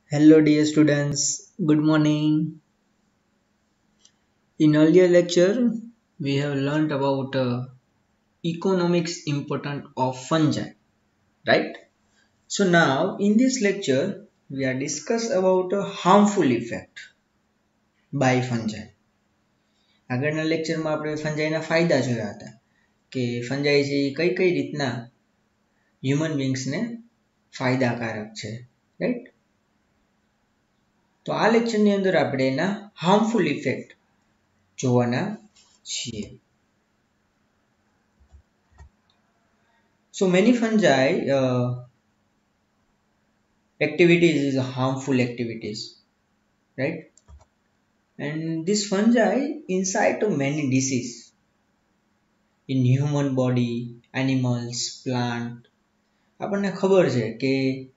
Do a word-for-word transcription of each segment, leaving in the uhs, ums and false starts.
Hello dear students, good morning. In earlier lecture, we have learned about uh, economics important of fungi, right? So now in this lecture, we are discuss about a harmful effect by fungi. આગળના લેક્ચરમાં આપણે ફંજાઈના ફાયદા જોયા હતા કે ફંજાઈ છે એ કઈ કઈ રીતના હ્યુમન બીંગ્સને ફાયદાકારક છે, રાઈટ? તો આ લેક્ચરની અંદર આપણે એના હાર્મફુલ ઇફેક્ટ જોવાના છીએ. So many fungi uh, activities is harmful activities, right? And this fungi incite to many disease in human body, animals, plant. આપણને ખબર છે કે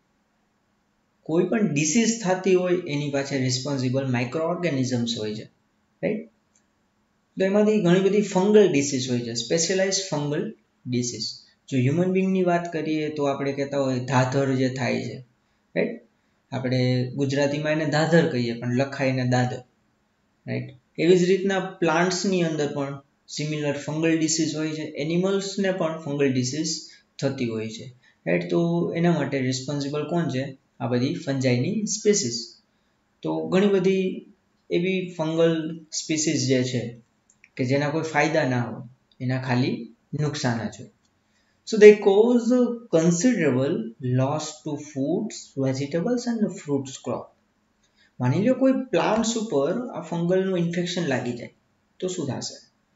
કોઈ પણ ડિસીઝ થતી હોય એની પાછળ રિસ્પોન્સિબલ માઇક્રો ઓર્ગેનિઝમ્સ હોય છે, રાઈટ? તો એમાંથી ઘણી બધી ફંગલ ડિસીઝ હોય છે, સ્પેશિયલાઇઝ ફંગલ ડિસીઝ. જો હ્યુમન બીંગની વાત કરીએ તો આપણે કહેતા હોય ધાધર જે થાય છે, રાઈટ? આપણે ગુજરાતીમાં એને ધાધર કહીએ પણ લખાય એને દાદર, રાઈટ? એવી જ રીતના પ્લાન્ટ્સની અંદર પણ સિમિલર ફંગલ ડિસીઝ હોય છે, એનિમલ્સને પણ ફંગલ ડિસીઝ થતી હોય છે, રાઈટ? તો એના માટે રિસ્પોન્સિબલ કોણ છે? આ બધી ફંજાઈની સ્પીસીસ. તો ઘણી બધી એવી ફંગલ સ્પીસીસ જે છે કે જેના કોઈ ફાયદા ના હોય, એના ખાલી નુકસાન જ હોય. So they cause considerable loss to foods, vegetables and fruits crop. માની લો કોઈ પ્લાન્ટ્સ ઉપર આ ફંગલનું ઇન્ફેક્શન લાગી જાય તો શું થશે?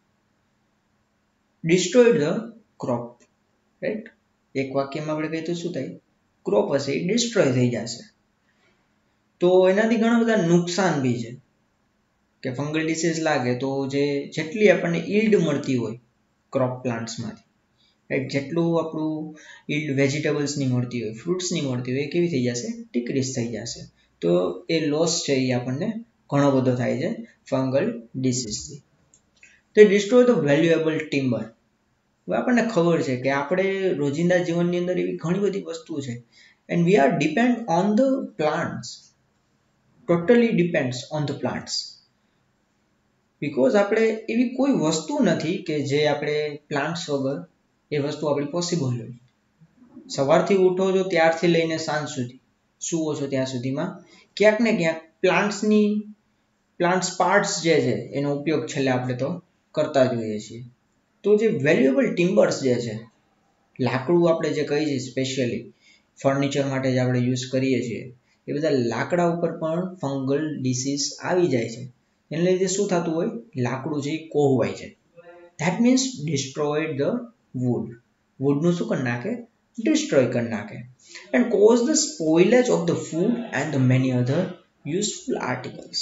Destroyed the crop, right? એક વાક્યમાં આપણે કહીએ તો શું થાય? ક્રોપ હશે એ ડિસ્ટ્રોય થઈ જશે. તો એનાથી ઘણા બધા નુકસાન બી છે કે ફંગલ ડિસીઝ લાગે તો જે જેટલી આપણને ઈલ્ડ મળતી હોય ક્રોપ પ્લાન્ટ્સમાંથી, રાઈટ, જેટલું આપણું ઈલ્ડ વેજીટેબલ્સની મળતી હોય, ફ્રૂટ્સની મળતી હોય, એ કેવી થઈ જશે? ડિક્રીઝ થઈ જશે. તો એ લોસ છે એ આપણને ઘણો બધો થાય છે ફંગલ ડિસીઝથી. તો ડિસ્ટ્રોય ધ વેલ્યુએબલ ટિમ્બર. હવે આપણને ખબર છે કે આપણે રોજિંદા જીવનની અંદર એવી ઘણી બધી વસ્તુ છે and we are depend on the plants, totally depends on the plants. Because આપણે એવી કોઈ વસ્તુ નથી કે જે આપણે પ્લાન્ટ્સ વગર એ વસ્તુ આપણી પોસિબલ હોય. સવારથી ઉઠો છો ત્યારથી લઈને સાંજ સુધી, સૂવો છો ત્યાં સુધીમાં ક્યાંક ને ક્યાંક પ્લાન્ટ્સની પ્લાન્ટ્સ પાર્ટ્સ જે છે એનો ઉપયોગ છેલ્લે આપણે તો કરતા જ હોઈએ છીએ. તો જે વેલ્યુએબલ ટિમ્બર્સ જે છે, લાકડું આપણે જે કહીએ છીએ સ્પેશિયલી ફર્નિચર માટે જ આપણે યુઝ કરીએ છીએ, એ બધા લાકડા ઉપર પણ ફંગલ ડિસીઝ આવી જાય છે. એને લીધે શું થતું હોય? લાકડું છે એ કોહવાય છે. That means destroyed the wood. વુડનું શું કરી નાખે? ડિસ્ટ્રોય કરી નાખે. And cause the spoilage of the food and the many other useful articles.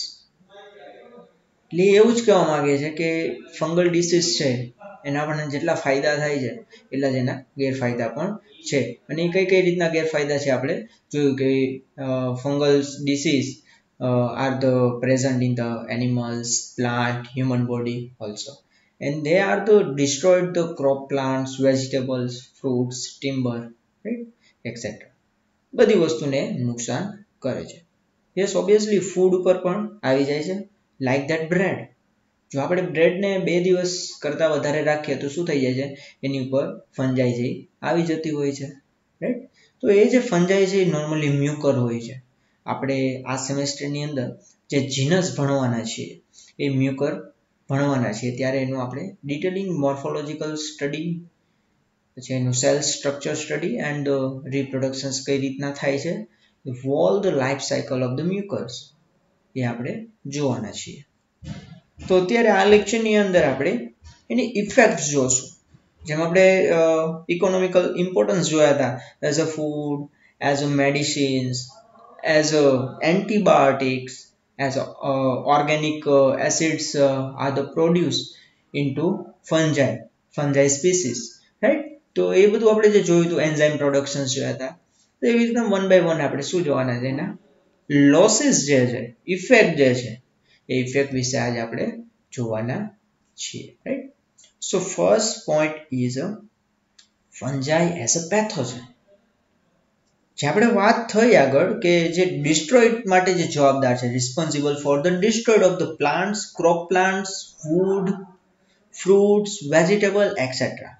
એટલે એવું જ કહેવા માંગે છે કે ફંગલ ડિસીઝ છે એના આપણને જેટલા ફાયદા થાય છે એટલા જ એના ગેરફાયદા પણ છે. અને એ કઈ કઈ રીતના ગેરફાયદા છે આપણે જોયું કે fungal disease are the present in the animals, plant, human body also, and they are the destroyed the crop plants, vegetables, fruits, timber, right, etc. બધી વસ્તુને નુકસાન કરે છે. યસ, ઓબ્વિયસલી ફૂડ ઉપર પણ આવી જાય છે, લાઈક ધેટ બ્રેડ. જો આપણે બ્રેડને બે દિવસ કરતાં વધારે રાખીએ તો શું થઈ જાય છે? એની ઉપર ફંજાઈ છે આવી જતી હોય છે, રાઈટ? તો એ જે ફંજાઈ છે એ નોર્મલી મ્યુકર હોય છે. આપણે આ સેમેસ્ટરની અંદર જે જીનસ ભણવાના છીએ એ મ્યુકર ભણવાના છીએ, ત્યારે એનું આપણે ડિટેલિંગ મોર્ફોલોજીકલ સ્ટડી, પછી એનું cell structure study and reproductions કઈ રીતના થાય છે, all the life cycle of the mucors એ આપણે જોવાના છીએ. તો અત્યારે આ લેક્ચરની અંદર આપણે એની ઇફેક્ટ્સ જોશું. જેમ આપણે ઇકોનોમિકલ ઇમ્પોર્ટન્સ જોયા હતા, as a food, as a medicines, as uh, antibiotics, as uh, organic uh, acids uh, are the produced into fungi, fungi species, right? તો એ બધું આપણે જે જોયું હતું એન્ઝાઇમ પ્રોડક્શન્સ જોયા હતા, તો એવી રીતના વન બાય વન આપણે શું જોવાના છે? એના લોસીસ જે છે, ઇફેક્ટ જે છે, એ ઇફેક્ટ વિશે આજે આપણે જોવાના છીએ, right? So first point is fungi as a pathogen. જે આપણે વાત થઈ આગળ કે જે ડિસ્ટ્રોઇડ માટે જે જવાબદાર છે, responsible for the destroyed of the plants, crop plants, wood, fruits, vegetable etcetera.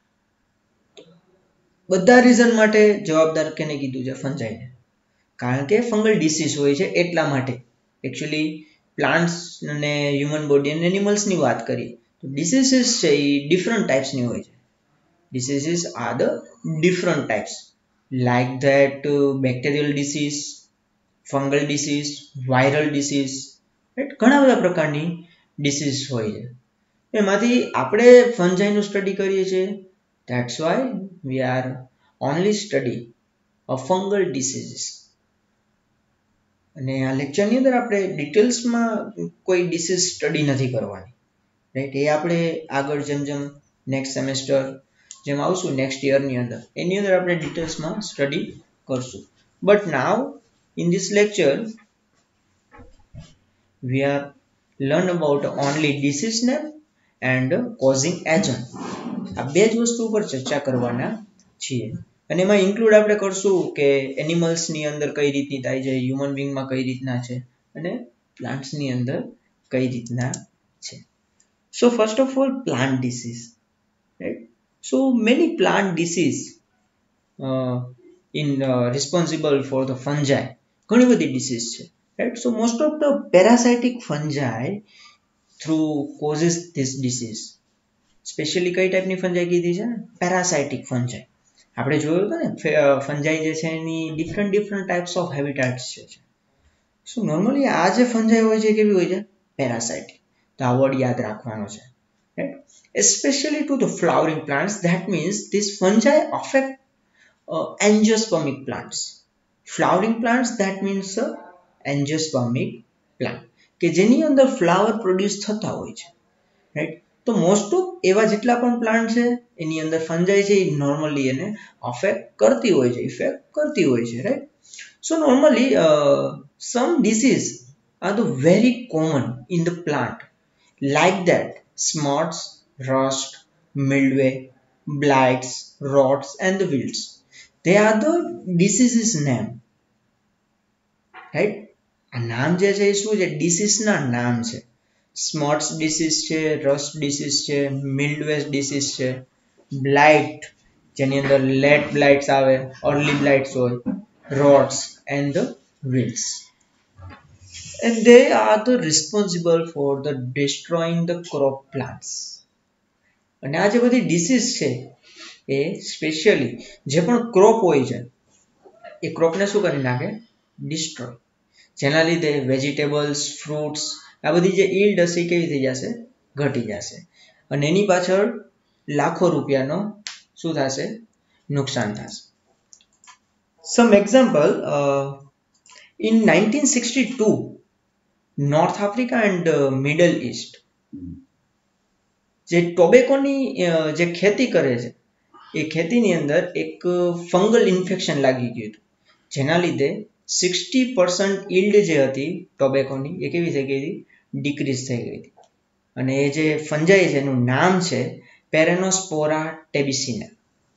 બધા રીઝન માટે જવાબદાર કેને કીધું છે? ફંજાઈને. કારણ કે ફંગલ ડિસીઝ હોય છે એટલા માટે. એકચ્યુઅલી પ્લાન્ટ્સ અને હ્યુમન બોડી અને એનિમલ્સની વાત કરીએ તો ડિસીઝીસ છે એ ડિફરન્ટ ટાઈપ્સની હોય છે. Diseases are the different types like that uh, bacterial disease, fungal disease, viral disease, right? ઘણા બધા પ્રકારની ડિસીઝ હોય છે. એમાંથી આપણે ફંજાઈનું સ્ટડી કરીએ છીએ. That's why we are only study of fungal diseases. અને આ લેક્ચરની અંદર આપણે ડિટેલ્સમાં કોઈ ડિસીઝ સ્ટડી નથી કરવાની, રાઈટ? એ આપણે આગળ જેમ જેમ નેક્સ્ટ સેમેસ્ટર જેમ આવશું નેક્સ્ટ યરની અંદર એની અંદર આપણે ડિટેલ્સમાં સ્ટડી કરશું. But now in this lecture we are learn about only disease name and causing agent. આ બે જ વસ્તુ ઉપર ચર્ચા કરવાના છીએ અને એમાં ઇન્ક્લુડ આપણે કરશું કે એનિમલ્સની અંદર કઈ રીતની થાય છે, હ્યુમન બીંગમાં કઈ રીતના છે અને પ્લાન્ટ્સની અંદર કઈ રીતના છે. So first of all plant disease, right? So many plant disease uh, in uh, responsible for the fungi. ઘણી બધી disease છે, right? So most of the parasitic fungi through causes this disease. Specially કઈ ટાઈપની ફંજાઈ કીધી છે? પેરાસાઇટિક ફંજાઈ. આપણે જોયું હતું ને ફંજાઈ જે છે એની different different types of habitats છે. સો નોર્મલી આ જે ફંજાઈ હોય છે કેવી હોય છે? પેરાસાઇટિક. તો આ વર્ડ યાદ રાખવાનો છે, right? Especially to the flowering plants, that means these fungi affect uh, angiospermic plants. Flowering plants, that means uh, angiospermic plant કે જેની અંદર ફ્લાવર પ્રોડ્યુસ થતા હોય છે, રાઈટ? તો મોસ્ટ ઓફ એવા જેટલા પણ પ્લાન્ટ છે એની અંદર ફંજાઈ છે એ નોર્મલી એને અફેક્ટ કરતી હોય છે, ઇફેક્ટ કરતી હોય છે, right? So normally some disease are the very common in the plant like that smuts, rust, mildew, blights, rots and the wilts. They are the diseases name, right? આ નામ જે છે એ શું છે? ડિસીઝ ના નામ છે. સ્મોટ્સ ડિસીઝ છે, રસ્ટ ડિસીઝ છે, મિલ્ડવેસ ડિસીઝ છે, બ્લાઇટ જેની અંદર લેટ બ્લાઇટ્સ આવે, અર્લી બ્લાઇટ્સ હોય, rots and the wilts. And they are the responsible for the destroying the crop plants. અને આ જે બધી ડિસીઝ છે એ સ્પેશિયલી જે પણ ક્રોપ હોય છે એ ક્રોપને શું કરી નાખે? ડિસ્ટ્રોય. જેના લીધે વેજીટેબલ્સ, ફ્રૂટ્સ આ બધી જે ઈલ્ડ હશે એ કેવી થઈ જશે? ઘટી જશે. અને એની પાછળ લાખો રૂપિયાનો શું થશે? નુકસાન થશે. Some example, in nineteen sixty two North Africa and Middle East જે ટોબેકોની જે ખેતી કરે છે એ ખેતીની અંદર એક ફંગલ ઇન્ફેક્શન લાગી ગયું હતું, જેના લીધે સિક્સટી પર્સન્ટ ઈલ્ડ જે હતી ટોબેકોની એ કેવી થઈ ગઈ હતી? ડિક્રીઝ થઈ ગઈ હતી. અને એ જે ફંજાઈ છે એનું નામ છે peronospora tabacina.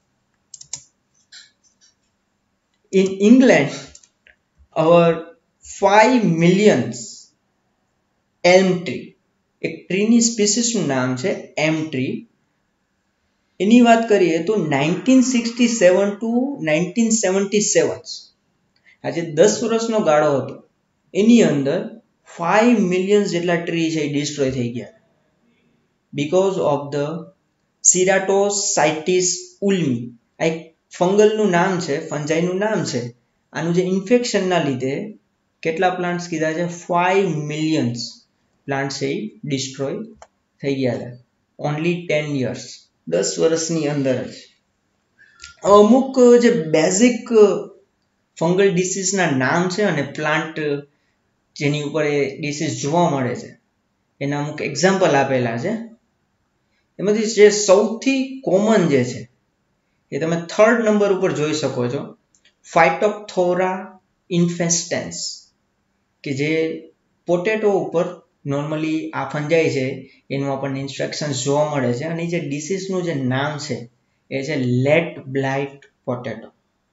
In England our five millions elm tree, એક ટ્રીની સ્પીસીસનું નામ છે એમ ટ્રી, એની વાત કરીએ તો nineteen sixty seven to nineteen seventy seven, આજે દસ વર્ષનો ગાળો હતો, એની અંદર ફાઈવ મિલિયન જેટલા ટ્રી છે એ ડિસ્ટ્રોય થઈ ગયા because of the ceratocystis ulmi. આ એક ફંગલનું નામ છે, ફંજાઈનું નામ છે. આનું જે ઇન્ફેક્શનના લીધે કેટલા પ્લાન્ટ્સ કીધા છે? ફાઈવ મિલિયન્સ પ્લાન્ટ છે એ ડિસ્ટ્રોય થઈ ગયા હતા ઓનલી ટેન યર્સ, દસ વર્ષની અંદર જ. અમુક જે બેઝિક ફંગલ ડિસીઝના નામ છે અને પ્લાન્ટ જેની ઉપર એ ડિસીઝ જોવા મળે છે એના અમુક એક્ઝામ્પલ આપેલા છે. એમાંથી જે સૌથી કોમન જે છે એ તમે થર્ડ નંબર ઉપર જોઈ શકો છો, ફાઇટોપ્થોરા ઇન્ફેસ્ટેન્સ, કે જે પોટેટો ઉપર નોર્મલી આ ફંજાઈ છે એનું આપણને ઇન્સ્ટ્રક્શન જોવા મળે છે. અને જે ડિસીઝનું જે નામ છે એ છે late blight potato.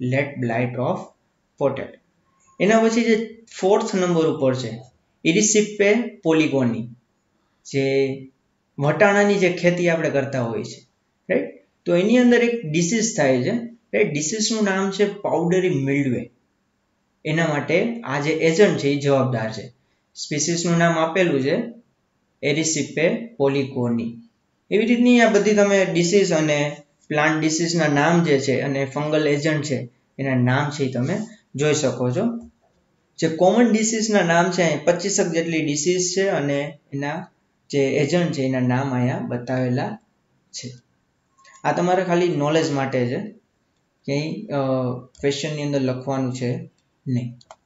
Late blight of potato. એના પછી જે ફોર્થ નંબર ઉપર છે ઇરિસિપે પોલિગોની, જે વટાણાની જે ખેતી આપણે કરતા હોય છે, રાઈટ. તો એની અંદર એક ડિસીઝ થાય છે, રાઈટ. ડિસીઝનું નામ છે પાવડરી મિલ્ડવે. એના માટે આ જે એજન્ટ છે એ જવાબદાર છે. સ્પીસીસનું નામ આપેલું છે એરિસિપે પોલિગોની. એવી રીતની આ બધી તમે ડિસીઝ અને પ્લાન્ટ ડિસીઝના નામ જે છે અને ફંગલ એજન્ટ છે એના નામ છે એ તમે જોઈ શકો છો. જે કોમન ડિસીઝના નામ છે અહીં પચીસક જેટલી ડિસીઝ છે અને એના જે એજન્ટ છે એના નામ અહીંયા બતાવેલા છે. આ તમારે ખાલી નોલેજ માટે છે, ક્યાંય ક્વેશ્ચનની અંદર લખવાનું છે નહીં.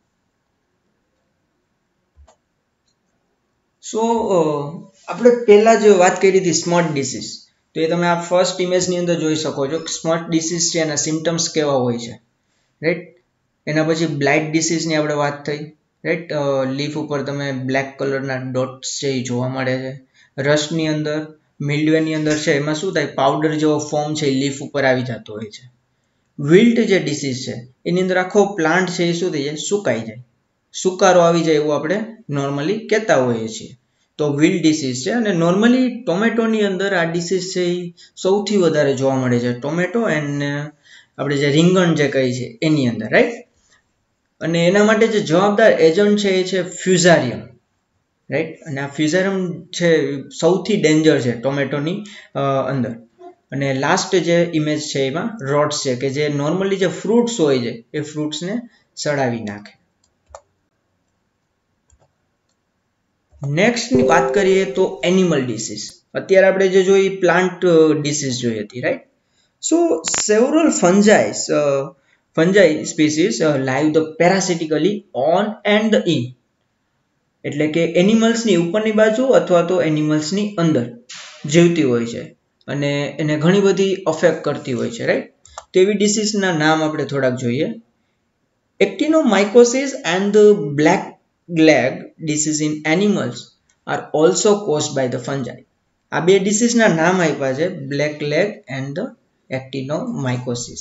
સો આપણે પહેલા જે વાત કરી હતી સ્મોટ ડિસીઝ, તો એ તમે આ ફર્સ્ટ ઇમેજની અંદર જોઈ શકો છો. સ્મોટ ડિસીઝ છે એના સિમ્ટમ્સ કેવા હોય છે, રાઈટ. એના પછી બ્લાઇટ ડિસીઝની આપણે વાત થઈ, રાઈટ. લીફ ઉપર તમે બ્લેક કલરના ડોટ્સ છે એ જોવા મળે છે. રસની અંદર મિલ્ડવેની અંદર છે એમાં શું થાય, પાવડર જેવો ફોર્મ છે એ લીફ ઉપર આવી જતો હોય છે. વિલ્ટ જે ડિસીઝ છે એની અંદર આખો પ્લાન્ટ છે એ શું થઈ જાય, સુકાઈ જાય, સુકારો આવી જાય એવું આપણે નોર્મલી કહેતા હોઈએ છીએ. તો વિલ્ટ ડિસીઝ છે. અને નોર્મલી ટોમેટોની અંદર આ ડિસીઝ છે એ સૌથી વધારે જોવા મળે છે, ટોમેટો એન્ડ આપણે જે રીંગણ જે કહી છે એની અંદર, રાઈટ. અને એના માટે જે જવાબદાર એજન્ટ છે એ છે ફ્યુઝારિયમ, રાઈટ. અને આ ફ્યુઝારિયમ છે સૌથી ડેન્જર છે ટોમેટોની અંદર. અને લાસ્ટ જે ઇમેજ છે એમાં રોડ્સ છે કે જે નોર્મલી જે ફ્રૂટ્સ હોય છે એ ફ્રૂટ્સને સડાવી નાખે. નેક્સ્ટની વાત કરીએ તો એનિમલ ડિસીઝ. અત્યારે આપણે જે જોઈ પ્લાન્ટ ડિસીઝ જોઈ હતી, right. So several fungis fungi species live the parasitically on and the in, એટલે કે એનિમલ્સની ઉપરની બાજુ અથવા તો એનિમલ્સની અંદર જીવતી હોય છે અને એને ઘણી બધી અફેક્ટ કરતી હોય છે, રાઈટ. તેવી ડિસીઝના નામ આપણે થોડાક જોઈએ. Actinomycosis and the black leg disease in animals are also caused by the fungi. આ બે ડિસીઝના નામ આપ્યા છે, black leg and the actinomycosis.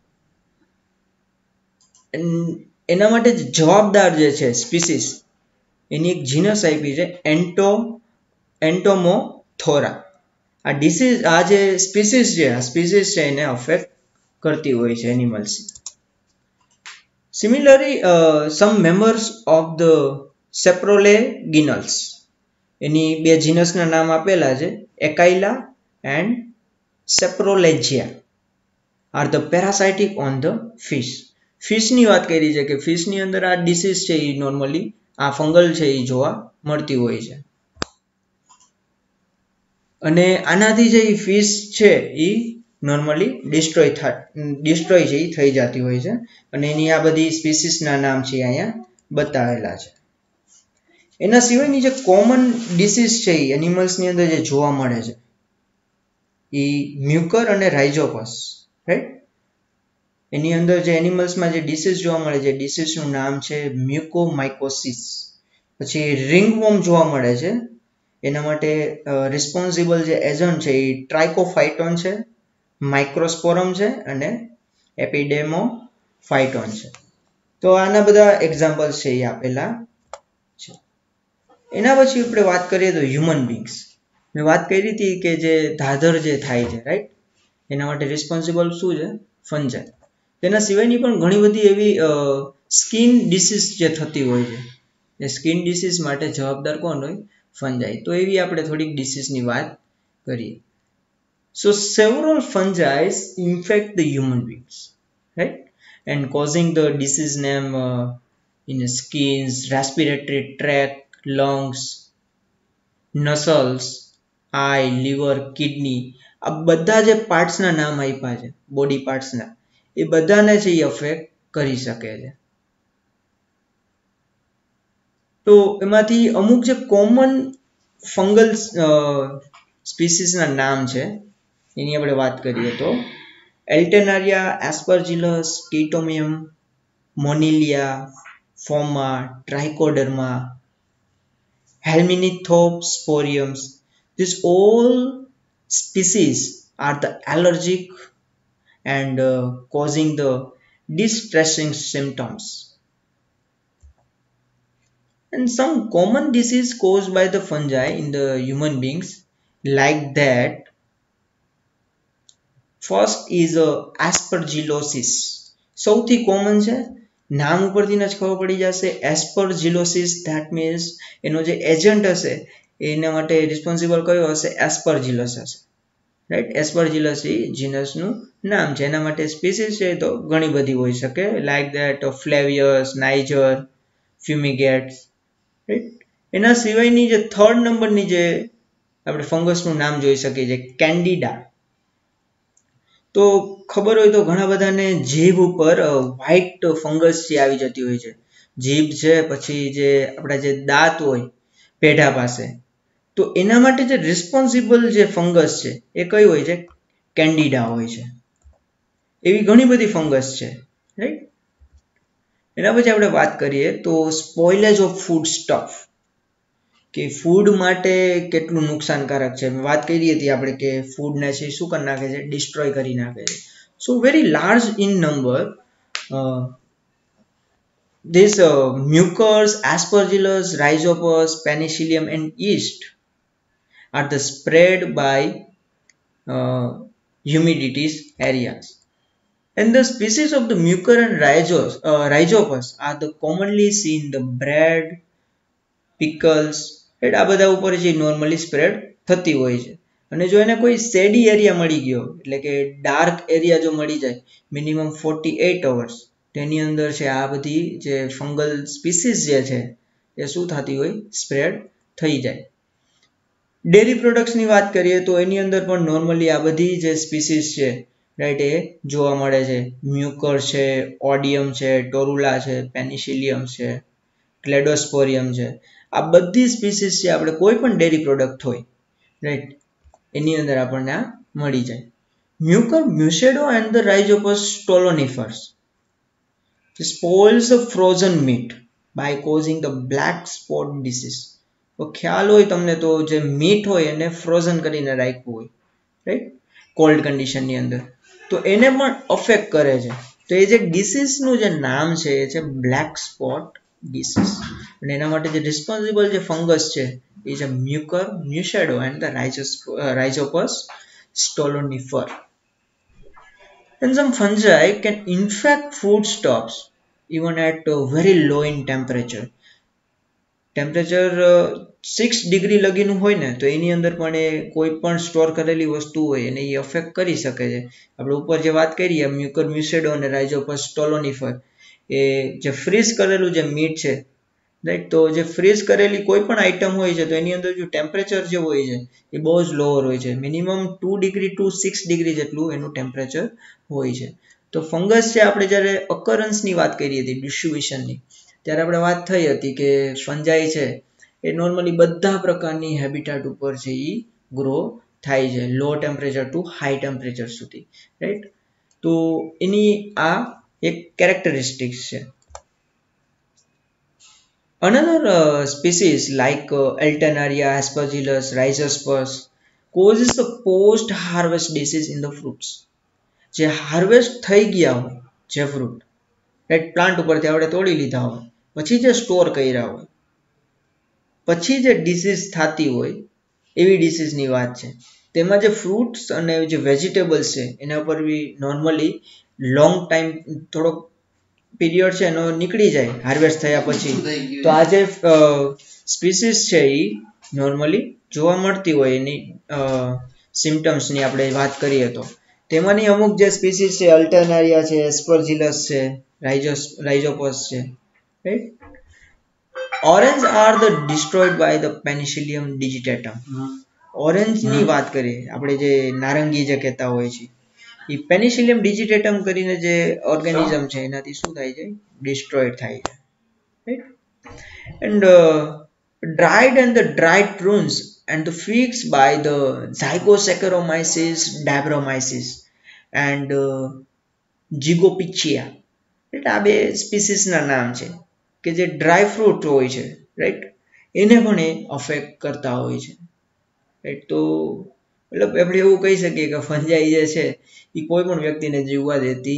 એના માટે જવાબદાર જે છે સ્પીસીસ, એની એક જીનસ આપી છે એન્ટો એન્ટોમોથોરા. આ ડિસીઝ આ જે સ્પીસીસ છે આ સ્પીસીસ છે એને અફેક્ટ કરતી હોય છે animals. Similarly, uh, some members of the Saprolegionals, એની બે જીનસના નામ આપેલા છે achlya and saprolegnia, are the parasitic on the fish. ફિશની વાત કરી છે કે ફિશની અંદર આ ડિસીઝ છે એ નોર્મલી આ ફંગલ છે એ જોવા મળતી હોય છે. અને આનાથી જે ફિશ છે એ નોર્મલી ડિસ્ટ્રોય થાય ડિસ્ટ્રોય છે એ થઈ જતી હોય છે. અને એની આ બધી સ્પીસીસના નામ છે અહીંયા બતાવેલા છે. એના સિવાયની જે કોમન ડિસીઝ છે એ એનિમલ્સની અંદર જે જોવા મળે છે એ મ્યુકર અને રાઇઝોપસ, રાઈટ. એની અંદર જે એનિમલ્સમાં જે ડિસીઝ જોવા મળે છે ડિસીઝનું નામ છે મ્યુકોમાઇકોસિસ. પછી રિંગવોર્મ જોવા મળે છે, એના માટે રિસ્પોન્સિબલ જે એજન્ટ છે એ ટ્રાઇકોફાઇટોન છે, માઇક્રોસ્પોરમ છે અને એપિડેમોફાઇટોન છે. તો આના બધા એક્ઝામ્પલ્સ છે એ આપેલા છે. એના પછી આપણે વાત કરીએ તો હ્યુમન બીંગ્સ. મેં વાત કરી હતી કે જે ધાધર જે થાય છે, રાઈટ, એના માટે રિસ્પોન્સિબલ શું છે, ફંજાઈ. તેના સિવાયની પણ ઘણી બધી એવી સ્કિન ડિસીઝ જે થતી હોય છે, એ સ્કિન ડિસીઝ માટે જવાબદાર કોણ હોય, ફંજાઈ. તો એવી આપણે થોડીક ડિસીઝની વાત કરીએ. So several fungi infect the human beings, right, and causing the disease name uh, in the skins, respiratory tract, lungs, muscles, eye, liver, kidney. આ બધા જે પાર્ટ્સના નામ આપ્યા છે બોડી પાર્ટ્સના, એ બધાને છે એ અફેક્ટ કરી શકે છે. તો એમાંથી અમુક જે કોમન ફંગલ સ્પીસીસના નામ છે એની આપણે વાત કરીએ તો alternaria, aspergillus, chaetomium, monilia, phoma, trichoderma, helminthosporiums. These all species are the allergic and uh, causing the distressing symptoms. And some common disease caused by the fungi in the human beings, like that, first is a aspergillosis. સૌથી common છે, નામ ઉપરથી જ ખબર પડી જશે, aspergillosis. that means એનો જે એજન્ટ હશે એના માટે રિસ્પોન્સિબલ કયો હશે? aspergillus હશે, રાઈટ. aspergillus એ જીનસનું નામ છે. એના માટે સ્પીસીસ છે તો ઘણી બધી હોઈ શકે, like that flavus, niger, fumigatus, right. એના સિવાયની જે થર્ડ નંબરની જે આપણે ફંગસનું નામ જોઈ શકીએ છીએ, કેન્ડિડા. તો ખબર હોય તો ઘણા બધાને જીભ ઉપર વ્હાઇટ ફંગસ જે આવી જતી હોય છે, જીભ છે, પછી જે આપણા જે દાંત હોય પેઢા પાસે, તો એના માટે જે રિસ્પોન્સિબલ જે ફંગસ છે એ કઈ હોય છે? કેન્ડિડા હોય છે. એવી ઘણી બધી ફંગસ છે, રાઈટ. એના પછી આપણે વાત કરીએ તો સ્પોઇલેજ ઓફ ફૂડ સ્ટફ, કે ફૂડ માટે કેટલું નુકસાનકારક છે. વાત કરી હતી આપણે કે ફૂડને છે શું કરી નાખે છે? ડિસ્ટ્રોય કરી નાખે છે. So very large in number this mucors, aspergillus, rhizopus, penicillium and yeast are the spread by uh, humidity areas. And the species of the mucor and rhizos, uh, rhizopus are the commonly seen the bread, pickles, આ બધા ઉપર જે normally spread થતી હોય છે. અને જો એને કોઈ શેડી એરિયા મળી ગયો, એટલે કે ડાર્ક એરિયા જો મળી જાય મિનિમમ ફોર્ટી એટ અવર્સ, તેની અંદર છે આ બધી જે ફંગલ સ્પીસીસ જે છે એ શું થતી હોય? સ્પ્રેડ થઈ જાય. ડેરી પ્રોડક્ટ્સની વાત કરીએ તો એની અંદર પણ નોર્મલી આ બધી જે સ્પીસીસ છે, રાઈટ, એ જોવા મળે છે. મ્યુકર છે, ઓડિયમ છે, ટોરુલા છે, પેનિસિલિયમ છે, ક્લેડોસ્પોરિયમ છે. આ બધી સ્પીસીસ છે આપણે કોઈ પણ ડેરી પ્રોડક્ટ હોય, રાઈટ, એની અંદર આપણને આ મળી જાય. Mucor mucedo and the rhizopus stolonifers spoils the frozen meat by causing the black spot disease. તો ખ્યાલ હોય તમને તો જે મીટ હોય એને ફ્રોઝન કરીને રાખ્યું હોય, રાઈટ, કોલ્ડ કન્ડિશનની અંદર, તો એને પણ અફેક્ટ કરે છે. તો એ જે ડિસીઝનું જે નામ છે એ છે બ્લેક સ્પોટ ડિસીઝ. અને એના માટે જે રિસ્પોન્સિબલ જે ફંગસ છે એ છે mucor mucedo and the rhizopus stolonifer. And some fungi can infect foodstuffs even at uh, very low in temperature. Temperature six degree લગીનું હોય ને તો એની અંદર પણ એ કોઈ પણ સ્ટોર કરેલી વસ્તુ હોય એને એ અફેક્ટ કરી શકે છે. આપણે ઉપર જે વાત કરીએ મ્યુકર મ્યુસેડો અને રાઇઝોપસ સ્ટોલોનિફર, એ જે ફ્રીઝ કરેલું જે મીટ છે, રાઈટ, તો જે ફ્રીઝ કરેલી કોઈ પણ આઈટમ હોય છે તો એની અંદર જો ટેમ્પરેચર જે હોય છે એ બહુ જ લોઅર હોય છે. Minimum two degree to six degree જેટલું એનું ટેમ્પરેચર હોય છે. તો ફંગસ છે, આપણે જ્યારે અકરન્સની વાત કરી હતી, ડિસ્ટ્રીબ્યુશનની, ત્યારે આપણે વાત થઈ હતી કે ફંજાઈ છે એ નોર્મલી બધા પ્રકારની હેબિટાટ ઉપર છે એ ગ્રો થાય છે, low temperature to high temperature સુધી, રાઈટ. તો એની આ એક કેરેક્ટરિસ્ટિક્સ છે. Another uh, species like uh, Alternaria, Aspergillus, Rhizospus causes the post-harvest disease in the fruits. જે હાર્વેસ્ટ થઈ ગયા હોય જે ફ્રૂટ, રાઈટ, પ્લાન્ટ ઉપરથી આપણે તોડી લીધા હોય, પછી જે સ્ટોર કર્યા હોય, પછી જે ડિસીઝ થતી હોય એવી ડિસીઝની વાત છે. તેમાં જે ફ્રૂટ્સ અને જે વેજીટેબલ્સ છે એના ઉપર બી નોર્મલી લોંગ ટાઈમ થોડોક પીરિયડ છે એનો નીકળી જાય હાર્વેસ્ટ થયા પછી, તો આ જે સ્પીસીસ છે એ નોર્મલી જોવા મળતી હોય એની સિમ્ટમ્સની આપણે વાત કરીએ તો. તેમાંની અમુક જે સ્પીસીસ છે અલ્ટરનારિયા છે, એસ્પરજીલસ છે, રાઇઝોસ રાઇઝોપસ છે, right. Orange are the destroyed by the penicillium digitatum. ઓરેન્જની વાત કરીએ આપણે, જે નારંગી જે કહેતા હોય છે, એ પેનિસિલિયમ ડિજિટેટમ કરીને જે ઓર્ગેનિઝમ છે એનાથી શું થાય છે? ડિસ્ટ્રોયડ થાય છે, right. And dried and the dried prunes and the figs by the Zygosaccharomyces, Dabromyces and uh, Gigopichia. એટલે આ બે સ્પીસીસના નામ છે કે જે ડ્રાય ફ્રૂટ હોય છે, રાઈટ, એને પણ એ અફેક્ટ કરતા હોય છે, રાઈટ. તો મતલબ આપણે એવું કહી શકીએ કે ફંજાઈ જે છે એ કોઈ પણ વ્યક્તિને જીવવા દેતી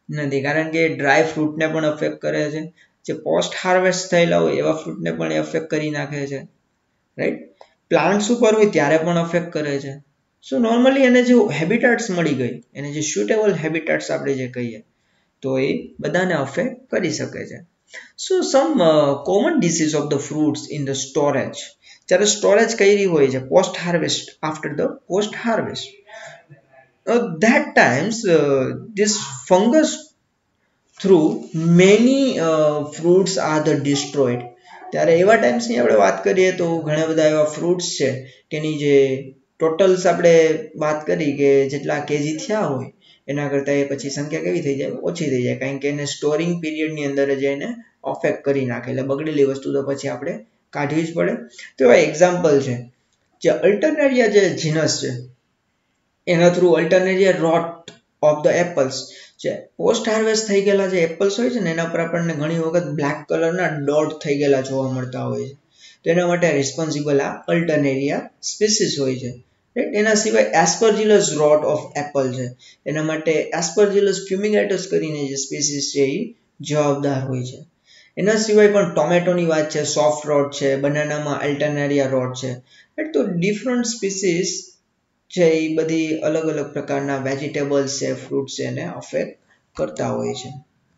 નથી, કારણ કે ડ્રાય ફ્રૂટને પણ અફેક્ટ કરે છે, જે પોસ્ટ હાર્વેસ્ટ થયેલા હોય એવા ફ્રૂટને પણ એ અફેક્ટ કરી નાખે છે, રાઈટ. પ્લાન્ટ્સ ઉપર હોય ત્યારે પણ અફેક્ટ કરે છે. સો નોર્મલી એને જે હેબિટાટ્સ મળી ગઈ, એને જે સ્યુટેબલ હેબિટાટ્સ આપણે જે કહીએ, તો એ બધાને અફેક્ટ કરી શકે છે. So some common disease of the fruits in the storage, જ્યારે સ્ટોરેજ કરી હોય છે post harvest, after the post harvest, uh, that times uh, this fungus through many uh, fruits are the destroyed. ત્યારે એવા ટાઈમ્સની આપણે વાત કરીએ તો ઘણા બધા એવા ફ્રૂટ્સ છે તેની જે ટોટલ્સ આપણે વાત કરી કે જેટલા કેજી થયા હોય એના કરતાં એ પછી સંખ્યા કેવી થઈ જાય, ઓછી થઈ જાય, કારણ કે એને સ્ટોરિંગ પીરિયડની અંદર જ એને અફેક્ટ કરી નાખે, એટલે બગડેલી વસ્તુ તો પછી આપણે કાઢવી જ પડે. તો એવા એક્ઝામ્પલ છે જે અલ્ટરનેરિયા જે જીનસ છે એના through alternaria rot of the apples, જે પોસ્ટ હાર્વેસ્ટ થઈ ગયેલા જે એપલ્સ હોય છે ને એના પર આપણને ઘણી વખત બ્લેક કલરના ડોટ થઈ ગયેલા જોવા મળતા હોય છે, તો એના માટે રિસ્પોન્સિબલ આ અલ્ટરનેરિયા સ્પીસીસ હોય છે, રાઈટ. એના સિવાય એસ્પરજીલસ રોટ ઓફ એપલ છે, એના માટે એસ્પરજીલસ ફ્યુમિગેટસ કરીને જે સ્પીસીસ છે એ જવાબદાર હોય છે. એના સિવાય પણ ટોમેટોની વાત છે, સોફ્ટ રોટ છે, બનાનામાં અલ્ટરનેરિયા રોટ છે, રાઈટ. તો ડિફરન્ટ સ્પીસીસ છે એ બધી અલગ અલગ પ્રકારના વેજીટેબલ્સ છે, ફ્રૂટ છે એને અફેક્ટ કરતા હોય છે.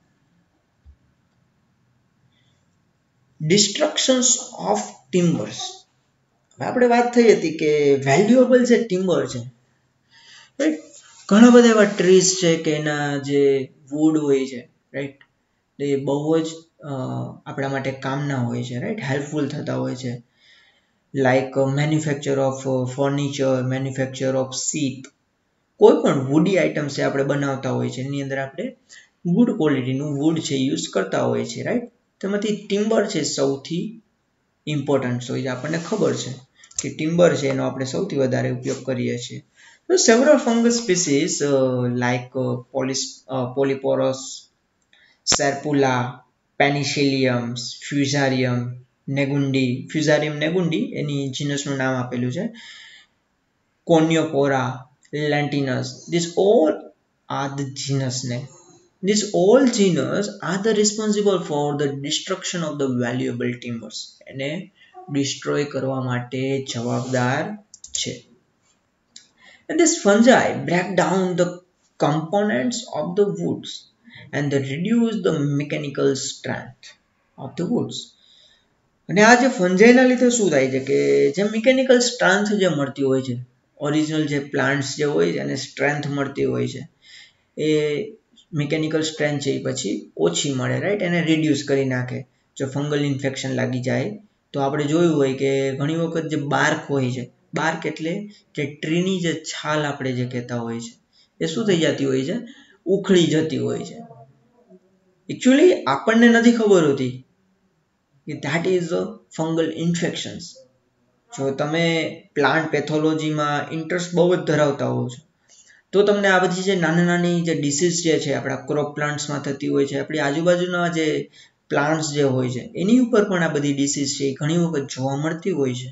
ડિસ્ટ્રક્શન્સ ઓફ ટિમ્બર્સ, આપણે વાત થઈ હતી કે વેલ્યુએબલ જે ટિમ્બર છે, રાઈટ, ઘણા બધા એવા ટ્રીઝ છે કે એના જે વુડ હોય છે, રાઈટ, એ બહુ જ આપણા માટે કામના હોય છે, રાઈટ, હેલ્પફુલ થતા હોય છે. Like manufacture of furniture, manufacture of seat, કોઈ પણ વુડી આઇટમ્સ છે આપણે બનાવતા હોય છે એની અંદર આપણે ગુડ ક્વોલિટીનું વુડ છે યુઝ કરતા હોય છે, રાઈટ. તેમાંથી ટિમ્બર છે સૌથી ઇમ્પોર્ટન્ટ હોય છે, આપણને ખબર છે કે ટિમ્બર છે એનો આપણે સૌથી વધારે ઉપયોગ કરીએ છીએ. તો several fungus species like polis polyporus, serpula, penicillium, fusarium negundi, fusarium negundi એની જીનસનું નામ આપેલું છે, કોનિયોપોરા, લેન્ટિનસ, these all are the genus name. These all genus are the responsible for the destruction of the valuable timbers. એને destroy કરવા માટે જવાબદાર છે. And this fungi break down the components of the woods and they reduce the mechanical strength of the woods. અને આ જે ફંજાઈના લીધે શું થાય છે કે જે મિકેનિકલ સ્ટ્રેન્થ જે મળતી હોય છે, ઓરિજિનલ જે પ્લાન્ટ્સ જે હોય છે એને સ્ટ્રેન્થ મળતી હોય છે, એ મિકેનિકલ સ્ટ્રેન્થ છે એ પછી ઓછી મળે, રાઈટ, એને રિડ્યુસ કરી નાખે. જો ફંગલ ઇન્ફેક્શન લાગી જાય તો આપણે જોયું હોય કે ઘણી વખત જે બાર્ક હોય છે, બાર્ક એટલે કે ટ્રીની જે છાલ આપણે જે કહેતા હોય છે એ શું થઈ જતી હોય છે, ઉખડી જતી હોય છે. એકચ્યુઅલી આપણને નથી ખબર હોતી કે that is a fungal infections. જો તમે પ્લાન્ટ પેથોલોજીમાં ઇન્ટરેસ્ટ બહુ જ ધરાવતા હો છો તો તમને આ બધી જે નાની નાની જે ડિસીઝ જે છે આપણા ક્રોપ પ્લાન્ટ્સમાં થતી હોય છે, આપણી આજુબાજુના જે પ્લાન્ટ્સ જે હોય છે એની ઉપર પણ આ બધી ડિસીઝ છે ઘણી વખત જોવા મળતી હોય છે.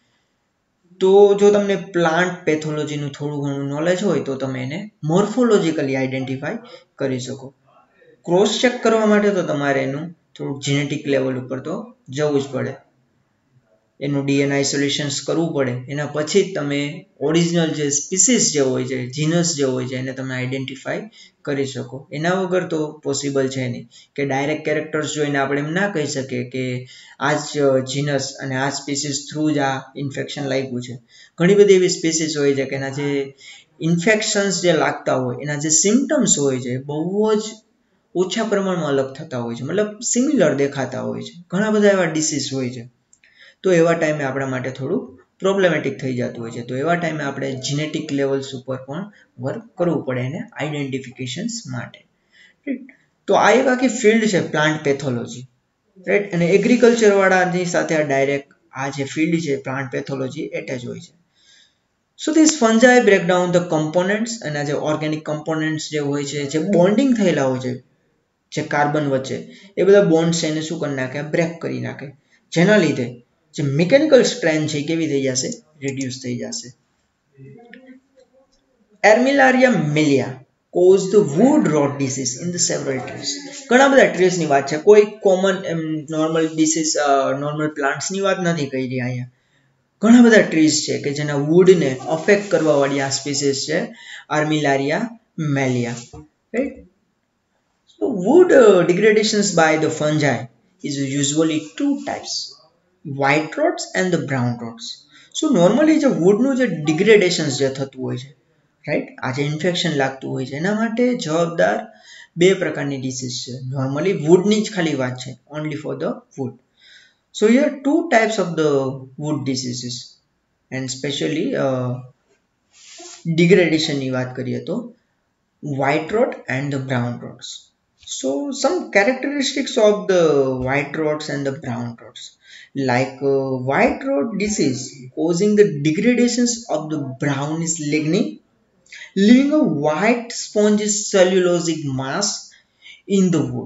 તો જો તમને પ્લાન્ટ પેથોલોજીનું થોડું ઘણું નોલેજ હોય તો તમે એને મોર્ફોલોજીકલી આઈડેન્ટિફાઈ કરી શકો. ક્રોસ ચેક કરવા માટે તો તમારે એનું થોડુંક જીનેટિક લેવલ ઉપર તો જવું જ પડે, એનું ડીએનએ આઇસોલેશન્સ કરવું પડે, એના પછી જ તમે ઓરિજિનલ જે સ્પીસીસ જે હોય છે, જીનસ જે હોય છે એને તમે આઈડેન્ટિફાઈ કરી શકો. એના વગર તો પોસિબલ છે નહીં કે ડાયરેક્ટ કેરેક્ટર્સ જોઈને આપણે એમ ના કહી શકીએ કે આ જ જીનસ અને આ સ્પીસીસ થ્રુ જ આ ઇન્ફેક્શન લાગ્યું છે. ઘણી બધી એવી સ્પીસીસ હોય છે કે એના જે ઇન્ફેક્શન્સ જે લાગતા હોય, એના જે સિમ્ટમ્સ હોય છે બહુ જ ઓછા પ્રમાણમાં અલગ થતા હોય છે, મતલબ સિમિલર દેખાતા હોય છે. ઘણા બધા એવા ડિસીઝ હોય છે, તો એવા ટાઈમે આપણા માટે થોડું પ્રોબ્લેમેટિક થઈ જતું હોય છે. તો એવા ટાઈમે આપણે જીનેટિક લેવલ્સ ઉપર પણ વર્ક કરવું પડે એને આઈડેન્ટિફિકેશન્સ માટે, રાઈટ. તો આ એક આખી ફિલ્ડ છે પ્લાન્ટ પેથોલોજી, રાઈટ, અને એગ્રીકલ્ચર વાળાની સાથે આ ડાયરેક્ટ આ જે ફિલ્ડ છે પ્લાન્ટ પેથોલોજી એટેચ હોય છે. So this fungi break down the components, અને જે ઓર્ગેનિક કમ્પોનન્ટ્સ જે હોય છે, જે બોન્ડિંગ થયેલા હોય છે જે કાર્બન વચ્ચે, એ બધા બોન્ડ્સ એને શું કરી નાખે, બ્રેક કરી નાખે, જેના લીધે જે મિકેનિકલ સ્ટ્રેન્થ છે કેવી થઈ જશે, રિડ્યુસ થઈ જશે. એર્મિલારિયા મિલિયા, cause the wood rot disease in the several trees. ઘણા બધા ટ્રીઝ ની વાત છે, કોઈ કોમન એમ નોર્મલ ડિસીઝ નોર્મલ પ્લાન્ટ્સ ની વાત નથી કરી અહીંયા. ઘણા બધા ટ્રીઝ છે કે જેના વુડને અફેક્ટ કરવા વાળી આ સ્પીસીસ છે, armillaria mellea, right. So wood uh, degradations by the fungi is usually two types, white rots and the brown rots. So normally જે woodનું જે ડિગ્રેડેશન્સ જે થતું હોય છે, રાઈટ, આ જે ઇન્ફેક્શન લાગતું હોય છે એના માટે જવાબદાર બે પ્રકારની ડિસીઝ છે. નોર્મલી વુડની જ ખાલી વાત છે, only for the wood. So here are two types of the wood diseases, and especially uh, degradation ની વાત કરીએ તો white rot and the brown rots. So some characteristics of the white rots and the brown rots, like uh, white rot disease causing the degradations of the brownish lignin, leaving a white spongy cellulosic mass in the wood.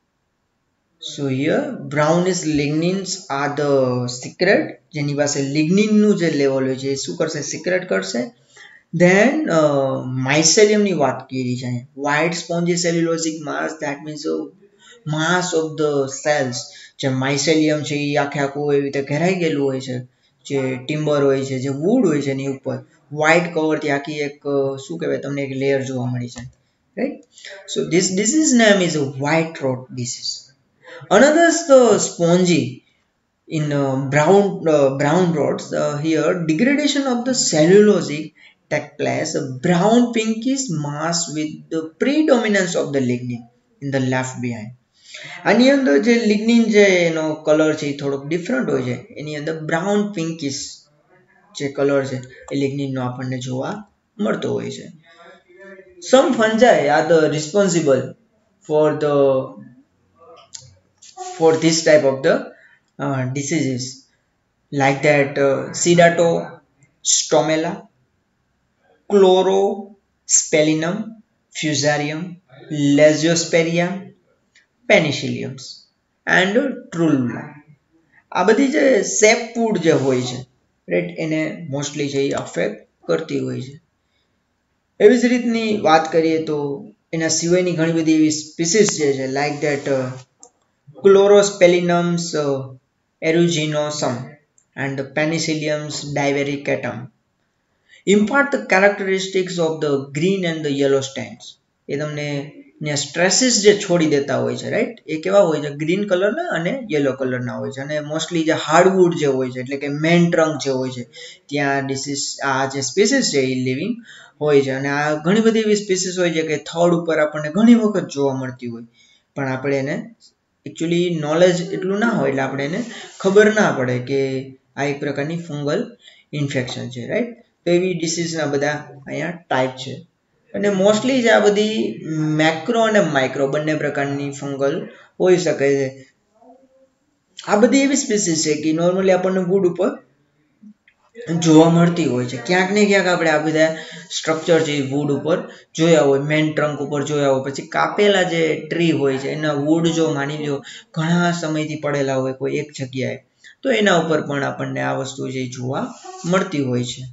So here brownish lignins are the secret, જેની પાસે lignin નું જે level હોય છે એ શું કરશે, secret કરશે. Then uh, mycelium ની વાત કરી છે, white spongy cellulosic mass, that means uh, mass of the cells. જે mycelium છે એ આખે આખું એવી રીતે ઘેરાઈ ગયેલું હોય છે, જે ટિમ્બર હોય છે, જે વુડ હોય છે એની ઉપર વ્હાઇટ કવરથી આખી એક શું કહેવાય તમને એક લેયર જોવા મળી છે, right. So this disease name is a white rot disease. Another is the spongy in uh, brown uh, brown rots. Uh, here degradation of the cellulosic take place, a brown pinkish mass with the predominance of the lignin in the left behind. આની અંદર જે લિગ્નિન જે એનો colour છે એ થોડોક different હોય છે, એની અંદર બ્રાઉન પિંકિશ જે કલર છે એ લિગ્નિનનો આપણને જોવા મળતો હોય છે. Some fungi are the responsible for the for this type of the uh, diseases, like that uh, Cedatostomella, Chlorosphalinum, Fusarium, Lasiospermia, Penicillium and Trullula. આ બધી જે સેપવુડ જે હોય છે, રાઈટ, એને મોસ્ટલી છે એ અફેક્ટ કરતી હોય છે. એવી જ રીતની વાત કરીએ તો એના સિવાયની ઘણી બધી એવી સ્પીસીસ જે છે, like that Chlorosphalinums uh, aeruginosus and the Penicilliums divaricatum impart the characteristics of the green and the yellow stands. એ તમને સ્ટ્રેસીસ જે છોડી દેતા હોય છે, રાઈટ, એ કેવા હોય છે, ગ્રીન કલરના અને યલો કલરના હોય છે. અને મોસ્ટલી જે હાર્ડવુડ જે હોય છે, એટલે કે મેન ટ્રંક જે હોય છે, ત્યાં ડિસીઝ આ જે સ્પીસીસ છે એ લિવિંગ હોય છે. અને આ ઘણી બધી એવી સ્પીસીસ હોય છે કે થર્ડ ઉપર આપણને ઘણી વખત જોવા મળતી હોય, પણ આપણે એને એકચ્યુઅલી નોલેજ એટલું ના હોય એટલે આપણે એને ખબર ના પડે કે આ એક પ્રકારની ફંગલ ઇન્ફેક્શન છે, રાઈટ. તો એવી ડિસીઝના બધા અહીંયા ટાઈપ છે. અને મોસ્ટલી જ આ બધી મેક્રો અને માઇક્રો બંને પ્રકારની ફંગલ હોઈ શકે છે. આ બધી એવી સ્પીસીસ છે કે નોર્મલી આપણને વુડ ઉપર જોવા મળતી હોય છે. ક્યાંક ને ક્યાંક આપણે આ બધા સ્ટ્રક્ચર છે વુડ ઉપર જોયા હોય, મેન ટ્રંક ઉપર જોયા હોય, પછી કાપેલા જે ટ્રી હોય છે એના વુડ જો માની લો ઘણા સમયથી પડેલા હોય કોઈ એક જગ્યાએ, તો એના ઉપર પણ આપણને આ વસ્તુ છે જોવા મળતી હોય છે.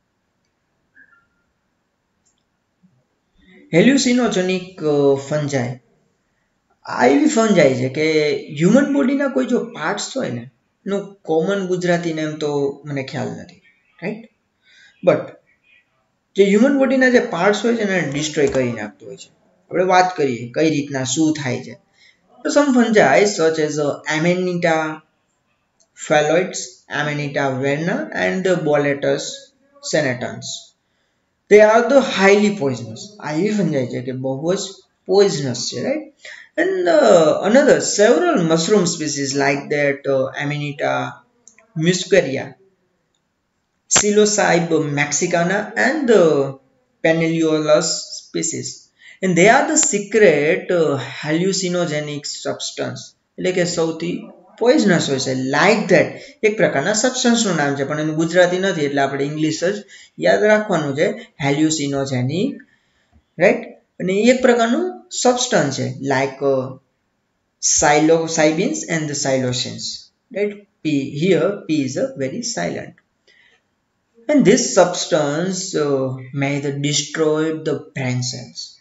હેલ્યુસિનોજેનિક ફંજાઈ આ એવી ફંજાઈ છે કે હ્યુમન બોડીના કોઈ જો પાર્ટ્સ હોય ને એનું કોમન ગુજરાતી નેમ તો મને ખ્યાલ નથી, રાઈટ, બટ જે હ્યુમન બોડીના જે પાર્ટ્સ હોય છે એને ડિસ્ટ્રોય કરી નાખતું હોય છે. આપણે વાત કરીએ કઈ રીતના શું થાય છે. તો some fungi such as Amanita phalloides, Amanita verna and the Boletus senatans. They are the highly poisonous. આ એવી ફંજાઈ છે કે બહુ જ પોઈઝનસ છે, right. And uh, another several mushroom species like that uh, Amanita muscaria, Psilocybe mexicana and the Peniliolus species, and they are the secret uh, hallucinogenic substance, એટલે કે સૌથી પોઈઝનસ હોય છે. લાઈક ધેટ એક પ્રકારના સબસ્ટન્સનું નામ છે, પણ એનું ગુજરાતી નથી એટલે આપણે ઇંગ્લિશ જ યાદ રાખવાનું છે, હેલ્યુસિનોજેનિક, રાઈટ. અને એક પ્રકારનું સબસ્ટન્સ છે like psilocybins and the psilocins, right. P here P is a very silent, and this substance uh, may destroy the brain cells.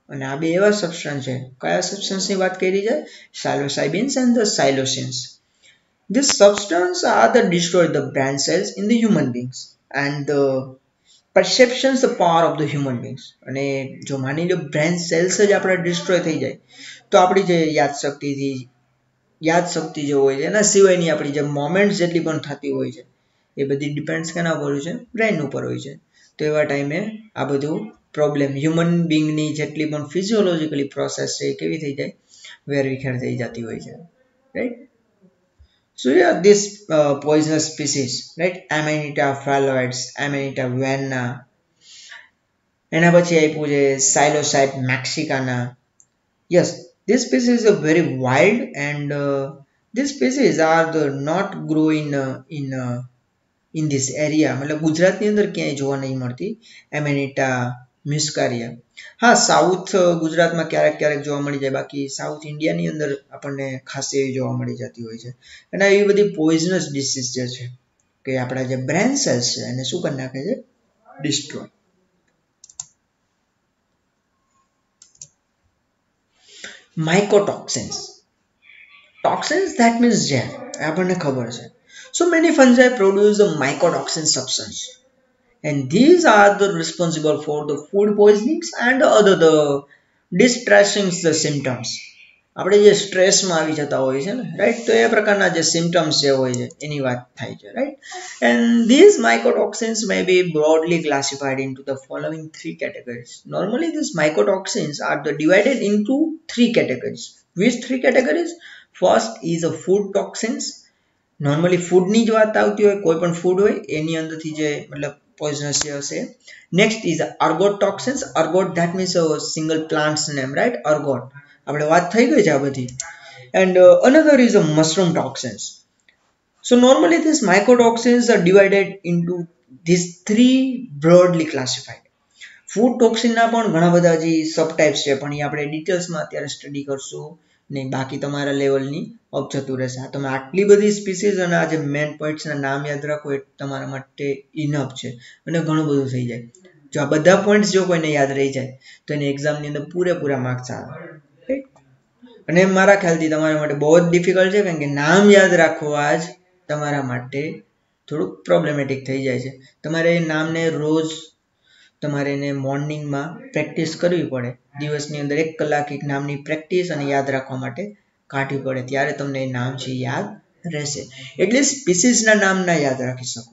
અને આ બે એવા સબસ્ટન્સ છે. કયા સબસ્ટન્સની વાત કરી છે? Psilocybins and the psilocins. These substances are the destroy the brain cells in the human beings and the perceptions the power of the human beings. અને જો માની લો બ્રેન સેલ્સ જ આપણા ડિસ્ટ્રોય થઈ જાય તો આપણી જે યાદશક્તિથી યાદશક્તિ જે હોય છે એના સિવાયની આપણી જે મોમેન્ટ્સ જેટલી પણ થતી હોય છે એ બધી ડિપેન્ડ્સ કેના પર હોય છે? બ્રેન ઉપર હોય છે. તો એવા ટાઈમે આ બધું પ્રોબ્લેમ હ્યુમન બિંગની જેટલી પણ ફિઝિયોલોજીકલી પ્રોસેસ છે એ કેવી થઈ જાય? વેરવિખેર થઈ જતી હોય છે. Right. So yeah, this uh, poisonous species, right? Amanita phalloides, Amanita venena. એના પછી આપ્યું છે Psilocybe mexicana. Yes, this species is a very wild and uh, these species are the not grow in uh, in uh, in this area. मतलब ગુજરાતની અંદર ક્યાંય જોવા નહીં મળતી Amanita muscaria. હા, સાઉથ ગુજરાતમાં ક્યારેક ક્યારેક જોવા મળી જાય, બાકી સાઉથ ઇન્ડિયાની અંદર આપણને ખાસ એવી જોવા મળી જતી હોય છે. અને એવી બધી પોઈઝનસ ડિસીઝ જે છે કે આપણા જે બ્રેન સેલ્સ છે એને શું કરી નાખે છે? Destroy. Mycotoxins. Toxins, that means gel. આપણને ખબર છે. So many fungi produce a mycotoxin substance. And these are the responsible for the food poisonings and other the distressing the symptoms. આપણે જે સ્ટ્રેસમાં આવી જતા હોય છે ને, રાઈટ, તો એ પ્રકારના જે સિમ્ટમ્સ જે હોય છે એની વાત થાય છે, right. And these mycotoxins may be broadly classified into the following three categories. Normally these mycotoxins are the divided into three categories. Which three categories? First is a food toxins. Normally ફૂડની જ વાત આવતી હોય, કોઈ પણ food હોય એની અંદરથી જે મતલબ પોઈઝનસ જે હશે. Next is ergot toxins. Ergot that means single plants name, right, ergot. આપણે વાત થઈ ગઈ છે આ બધી. And another is a mushroom toxins. So normally these mycotoxins are divided into these three broadly classified. Food ટોક્સિનના પણ ઘણા બધા જે સબ ટાઈપ્સ છે પણ એ આપણે ડિટેલ્સમાં અત્યારે સ્ટડી કરશું નહીં, બાકી તમારા લેવલની અપ જતું રહેશે. આ તમે આટલી બધી સ્પીસીઝ અને આ જે મેન પોઈન્ટ્સના નામ યાદ રાખો એ તમારા માટે ઇનફ છે અને ઘણું બધું થઈ જાય. જો આ બધા પોઈન્ટ્સ જો કોઈને યાદ રહી જાય તો એની એક્ઝામની અંદર પૂરેપૂરા માર્ક્સ આવે. અને મારા ખ્યાલથી તમારા માટે બહુ જ ડિફિકલ્ટ છે, કારણ કે નામ યાદ રાખવા જ તમારા માટે થોડુંક પ્રોબ્લેમેટિક થઈ જાય છે. તમારે એ નામને રોજ તમારે એને મોર્નિંગમાં પ્રેક્ટિસ કરવી પડે. દિવસની અંદર એક કલાક એક નામની પ્રેક્ટિસ અને યાદ રાખવા માટે કાઢવી પડે, ત્યારે તમને એ નામ છે યાદ રહેશે. એટલે સ્પીસીસના નામ ના યાદ રાખી શકો,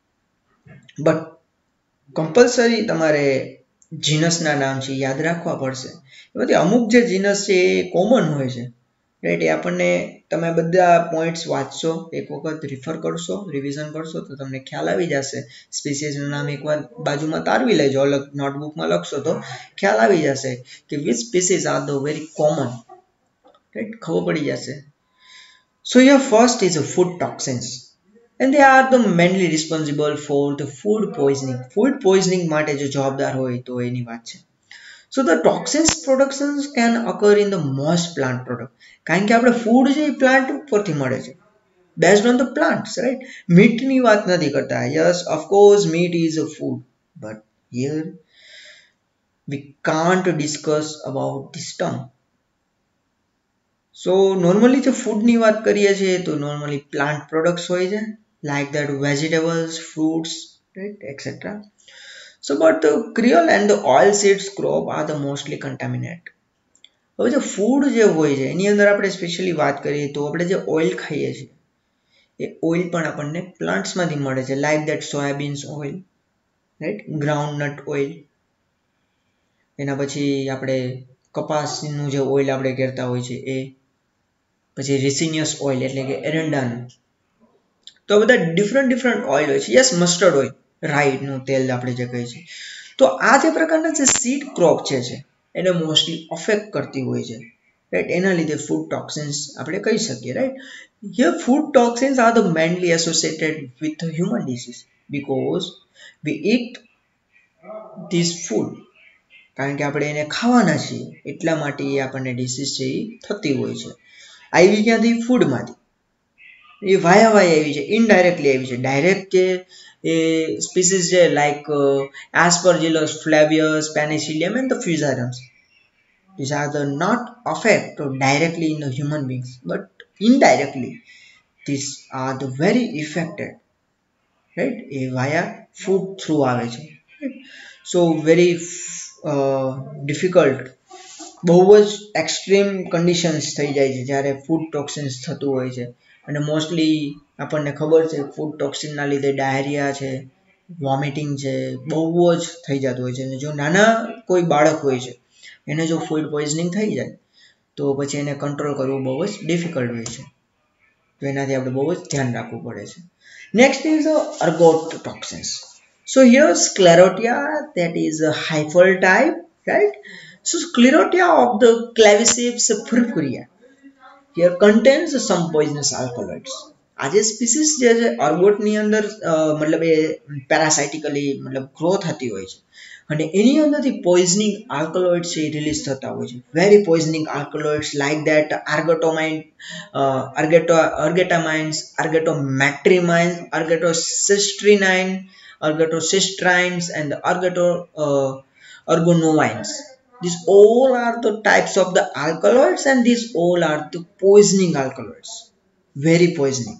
બટ કમ્પલસરી તમારે જીનસના નામ છે યાદ રાખવા પડશે. એમાંથી અમુક જે જીનસ છે એ કોમન હોય છે, રાઈટ. એ આપણને તમે બધા પોઈન્ટ્સ વાંચશો, એક વખત રિફર કરશો, રિવિઝન કરશો તો તમને ખ્યાલ આવી જશે. સ્પીસીસનું નામ એકવાર બાજુમાં તારવી લેજો, અલગ નોટબુકમાં લખશો તો ખ્યાલ આવી જશે કે which species are the very common, right, ખબર પડી જશે. So year first is a food toxins and they are the mainly responsible for the food poisoning. Food poisoning માટે જો જવાબદાર હોય તો એની વાત છે. So the toxins productions can occur in the most plant product. કારણ કે આપણે ફૂડ છે એ પ્લાન્ટ ઉપરથી મળે છે, based on the plants, right? મીટની વાત નથી કરતા. Yes, of course meat is a food, but here we can't discuss about this term. So normally જો ફૂડની વાત કરીએ છીએ તો normally plant products હોય છે, like that vegetables, fruits, right, et cetera. So but the cereal and the oil seeds crop are the mostly contaminated. હવે જે food જે હોય છે એની અંદર આપણે સ્પેશિયલી વાત કરીએ તો આપણે જે ઓઇલ ખાઈએ છીએ એ ઓઇલ પણ આપણને પ્લાન્ટ્સમાંથી મળે છે, like that soybeans oil, right, groundnut oil. એના પછી આપણે કપાસનું જે ઓઇલ આપણે કહેતા હોય છે એ, પછી રિસિનિયસ ઓઇલ એટલે કે એરંડાનું. તો બધા ડિફરન્ટ ડિફરન્ટ ઓઇલ હોય છે. યસ, મસ્ટર્ડ ઓઇલ, રાઈનું તેલ આપણે જે કહીએ છીએ. તો આ જે પ્રકારના જે સીડ ક્રોપ છે છે એને મોસ્ટલી અફેક્ટ કરતી હોય છે, રાઈટ. એના લીધે ફૂડ ટોક્સિન્સ આપણે કહી શકીએ, right. Here food toxins are the mainly associated with human disease because we eat this food. કારણ કે આપણે એને ખાવાના છીએ એટલા માટે એ આપણને ડિસીઝ છે એ થતી હોય છે. આવી ક્યાંથી? ફૂડમાંથી. એ વાયા વાય આવી છે, ઇનડાયરેક્ટલી આવી છે. ડાયરેક્ટ કે એ સ્પીસીસ છે like aspergillus, flavius, penicillium and the fusariums, These are the not affect directly in the human beings, but indirectly. These are the very affected, right? એ via food through આવે છે. So very uh, difficult. બહુ જ extreme conditions થઈ જાય છે જ્યારે food toxins થતું હોય છે અને મોસ્ટલી આપણને ખબર છે ફૂડ ટોક્સિનના લીધે ડાયરિયા છે, વોમિટિંગ છે, બહુ જ થઈ જતું હોય છે અને જો નાના કોઈ બાળક હોય છે એને જો ફૂડ પોઈઝનિંગ થઈ જાય તો પછી એને કંટ્રોલ કરવું બહુ જ ડિફિકલ્ટ હોય છે, તો એનાથી આપણે બહુ જ ધ્યાન રાખવું પડે છે. Next is ergot toxins. So here sclerotia, that is a hyphal type, right? So sclerotia of the claviceps purpurea here contains some poisonous alkaloids. આ જે સ્પીસીસ જે છે અર્ગોટની અંદર મતલબ એ પેરાસાઇટિકલી મતલબ ગ્રો થતી હોય છે અને એની અંદરથી પોઈઝનિંગ આલ્કલોઇડ્સ છે રિલીઝ થતા હોય છે. Very poisoning alkaloids like that ergotamine, ergot ergotamines, ergometrines, ergocristinine, argatocystrines and the argato uh, ergonovines. These all are the types of the alkaloids and these all are the poisoning alkaloids, very poisoning.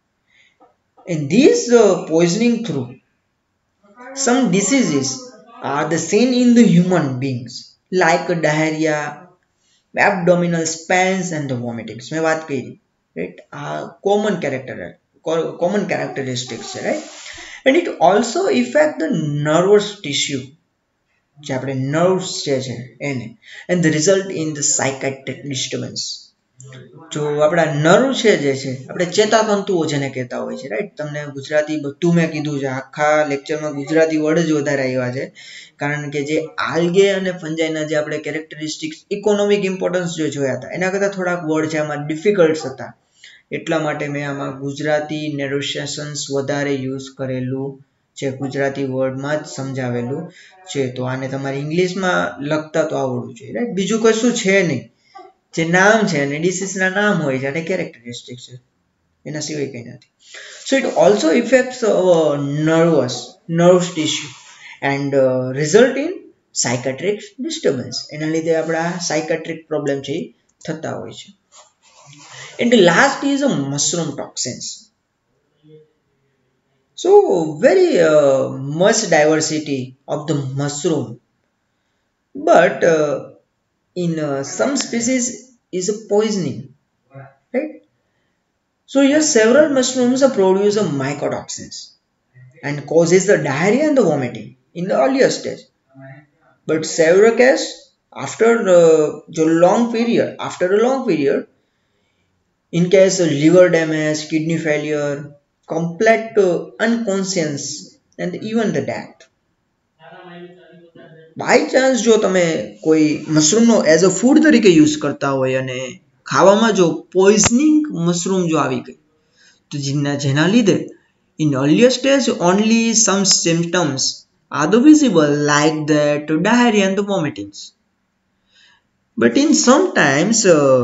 And these uh, poisoning through some diseases are the seen in the human beings like diarrhea, abdominal pains and the vomitings. मैं बात करी, right? uh, common character common characteristics, right? And it also affect the nervous tissue, જે આપણે nerves જે છે એને, and the result in the psychiatric disturbance. જો આપણા નર્વ છે જે છે આપણે ચેતાતંતુઓ જેને કહેતા હોય છે, રાઈટ? તમને ગુજરાતી બધું મેં કીધું છે, આખા લેક્ચરમાં ગુજરાતી વર્ડ જ વધારે આવ્યા છે કારણ કે જે આલ્ગે અને ફંજાઈના જે આપણે કેરેક્ટરિસ્ટિક્સ ઇકોનોમિક ઇમ્પોર્ટન્સ જો જોયા હતા એના કરતાં થોડાક વર્ડ છે આમાં ડિફિકલ્ટ હતા, એટલા માટે મેં આમાં ગુજરાતી નેરોશિએશન્સ વધારે યુઝ કરેલું છે, ગુજરાતી વર્ડમાં જ સમજાવેલું છે. તો આને તમારે ઇંગ્લિશમાં લખતા તો આવડવું જોઈએ, રાઈટ? બીજું કશું છે નહીં, જે નામ છે અને ડિસીઝના નામ હોય છે અને કેરેક્ટરિસ્ટિક છે, એના સિવાય કંઈ નથી. So it also affects nervous nerves tissue and result in psychiatric disturbance. એના લીધે આપણા સાયકાટ્રિક પ્રોબ્લેમ છે એ થતા હોય છે. And the last is a mushroom toxins. So very uh, much diversity of the mushroom, but uh, in uh, some species is a poisoning, right? So here several mushrooms produce a mycotoxins and causes the diarrhea and the vomiting in the earlier stage. But several cases after uh, the long period, after a long period, in case of liver damage, kidney failure, complete uh, unconscious and even the death. By chance જો તમે કોઈ મશરૂમનો as a food તરીકે use કરતા હોય અને ખાવામાં જો પોઈઝનિંગ મશરૂમ જો આવી ગઈ તો જેના જેના લીધે in earlier stage only some symptoms are the visible like that diarrhoea and the vomitings, but in sometimes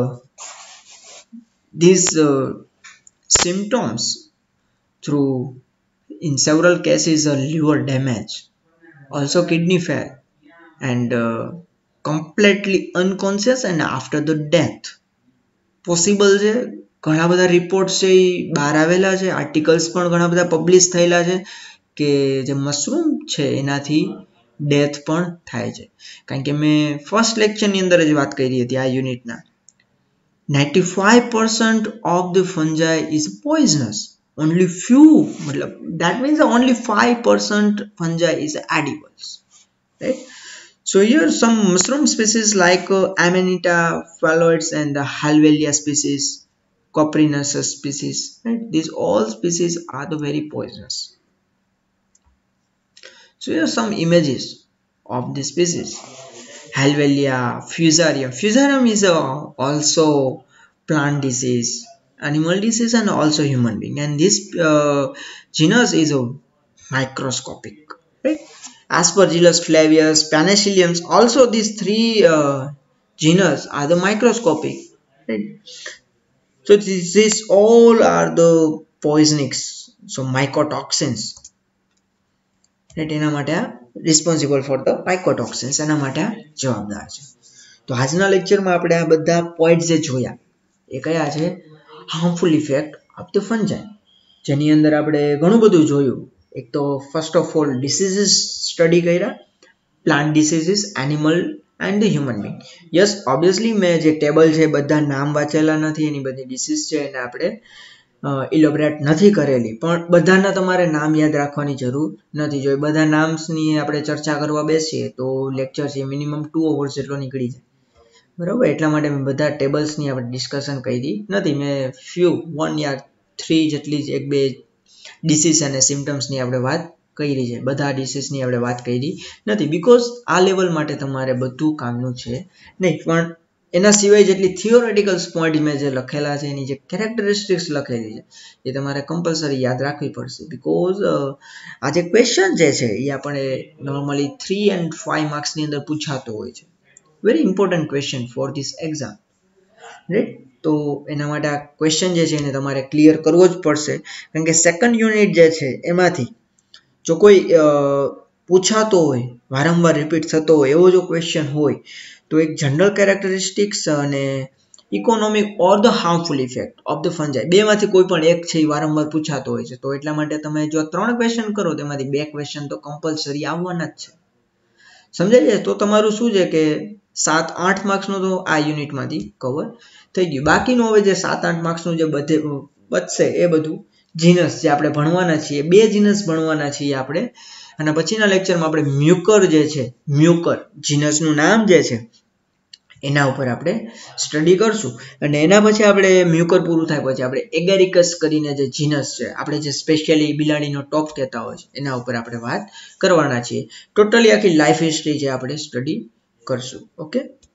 these uh, symptoms through in several cases uh, liver damage, also kidney failure and uh, completely unconscious and after the death possible છે. ઘણા બધા reports છે એ બહાર આવેલા છે, articles પણ ઘણા બધા પબ્લિશ થયેલા છે કે જે મશરૂમ છે એનાથી ડેથ પણ થાય છે. કારણ કે મેં ફર્સ્ટ લેક્ચરની અંદર જ વાત કરી હતી આ યુનિટના, ninety-five percent of the fungi is poisonous, only few matlab that means only five percent fungi is edibles, right? So here some mushroom species like uh, Amanita phalloides and the Halvelia species, Coprinus species, right? These all species are the very poisonous. So here are some images of the species. Halvelia, Fusarium. Fusarium is a also plant disease, animal disease and also human being, and this uh, genus is a microscopic, right? Aspergillus flavius, Penicillium, also these three uh, genus are the microscopic, right? So this, this all are the poisonics, so mycotoxins, right? એના માટે responsible for the mycotoxins, એના માટે જવાબદાર છે. તો આજના લેક્ચરમાં આપણે આ બધા પોઈન્ટ જે જોયા એ કયા છે? Harmful effect of the fungi, જેની અંદર આપણે ઘણું બધું જોયું. એક તો first of all diseases study કર્યા, plant diseases, animal and human being. Yes, obviously મેં જે ટેબલ છે બધા નામ વાંચેલા નથી, એની બધી ડિસીઝ છે એને આપણે ઇલોબરેટ નથી કરેલી, પણ બધાના તમારે નામ યાદ રાખવાની જરૂર નથી. જો બધા નામ્સની આપણે ચર્ચા કરવા બેસીએ તો લેક્ચર છે મિનિમમ ટુ અવર્સ જેટલો નીકળી જાય, બરાબર. એટલા માટે મેં બધા ટેબલ્સની આપણે ડિસ્કશન કરી નથી. મેં ફ્યુ વન યા થ્રી જેટલી જ એક બે ડિસીઝ અને સિમ્ટમ્સની આપણે વાત કરી છે. બધા ડિસીઝની આપણે વાત કરી નથી, બિકોઝ આ લેવલ માટે તમારે બધું કામનું છે નહીં. પણ એના સિવાય જેટલી થિયોરેટિકલ પોઈન્ટ મેં જે લખેલા છે, એની જે કેરેક્ટરિસ્ટિક્સ લખેલી છે, એ તમારે કમ્પલસરી યાદ રાખવી પડશે. બિકોઝ આ જે ક્વેશ્ચન જે છે એ આપણે નોર્મલી થ્રી એન્ડ ફાઈવ માર્ક્સની અંદર પૂછાતો હોય છે. Very important question for this exam, right. તો એના માટે આ ક્વેશ્ચન જે છે એને તમારે ક્લિયર કરવો જ પડશે, કારણ કે સેકન્ડ યુનિટ જે છે એમાંથી જો કોઈ પૂછાતો હોય, વારંવાર રિપીટ થતો હોય એવો જો ક્વેશ્ચન હોય, તો એક જનરલ કેરેક્ટરિસ્ટિક્સ અને economic or the harmful effect of the fungi, બેમાંથી કોઈ પણ એક છે એ વારંવાર પૂછાતો હોય છે. તો એટલા માટે તમે જો ત્રણ ક્વેશ્ચન કરો તેમાંથી બે ક્વેશ્ચન તો કમ્પલસરી આવવાના જ છે, સમજાય છે? તો તમારું શું છે કે સાત આઠ માર્ક્સનું તો આ યુનિટમાંથી કવર થઈ ગયું. બાકીનું હવે જે સાત આઠ માર્ક્સનું જે બધે બચશે એ બધું જીનસ જે આપણે ભણવાના છીએ, બે જીનસ ભણવાના છીએ આપણે, અને પછીના લેક્ચરમાં આપણે મ્યુકર જે છે, મ્યુકર જીનસનું નામ જે છે એના ઉપર આપણે સ્ટડી કરશું. અને એના પછી આપણે મ્યુકર પૂરું થાય પછી આપણે એગેરિકસ કરીને જે જીનસ છે, આપણે જે સ્પેશિયલી બિલાડીનો ટોપ કહેતા હોય છે, એના ઉપર આપણે વાત કરવાના છીએ. ટોટલી આખી લાઈફ હિસ્ટ્રી જે આપણે સ્ટડી કરશું. ઓકે.